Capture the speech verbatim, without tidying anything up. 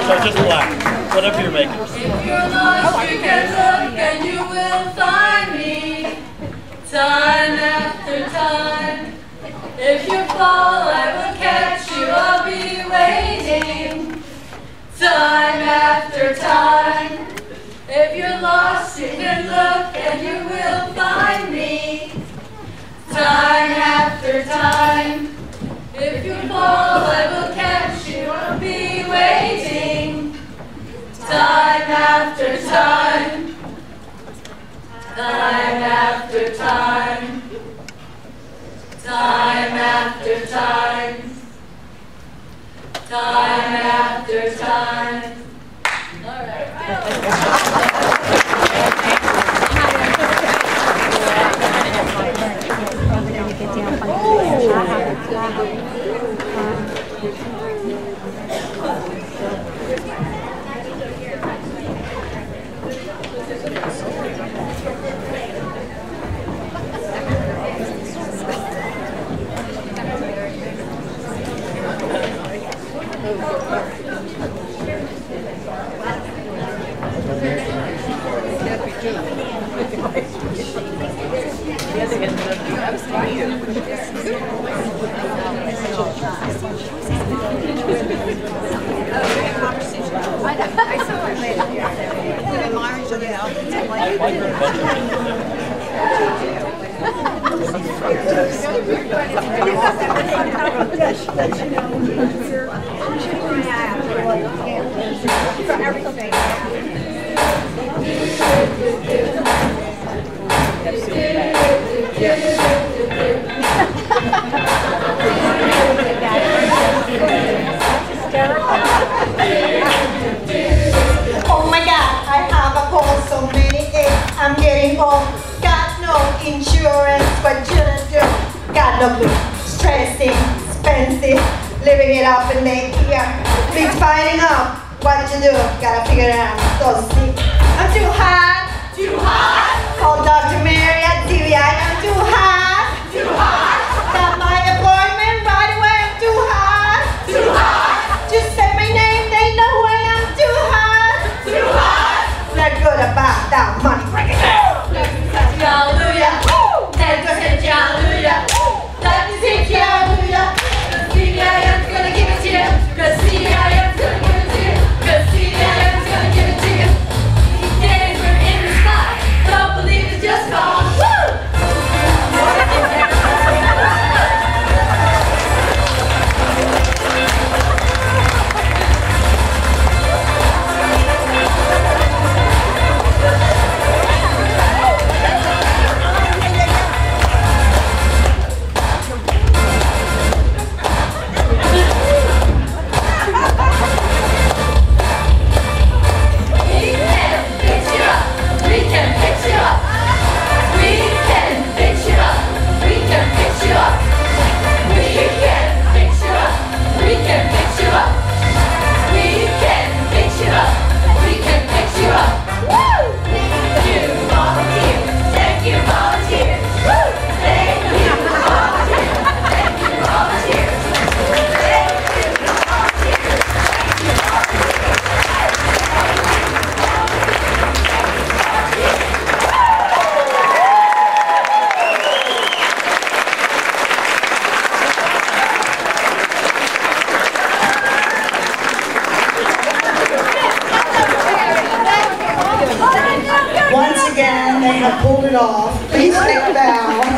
So just black, whatever you're making. If you're lost, you can look and you will find me. Time after time. If you fall, I will catch you. I'll be waiting. Time after time. If you're lost, you can look and you will find me. Time after time. If you fall, I will catch you. I'll be waiting. Time after time. Time after time. Time after time. Time after time. All right. Oh my God, I have a cold, so many aches. I'm getting old. Got no insurance, but you do. Got no good. Stressing, expensive, living it up and make here. Been finding out what to do. Gotta figure it out. So sick. I'm too hot. Too hot. Call Doctor Mary at C V I M. I'm too hot. Too hot. Got my appointment right away. I'm too hot. Too hot. Just say my name, they know who I am. Too hot. Too hot. Not good about that money. Break it down. Hallelujah. ten percent hallelujah. Let me sing hallelujah. Cause C V I M's gonna give it to you. Cause C V I M's gonna give it to you. Cause C V I M's gonna give it to you. These days we're in the sky. Don't believe it's just gone. Woo! Once again, they have pulled it off. Please take a bow.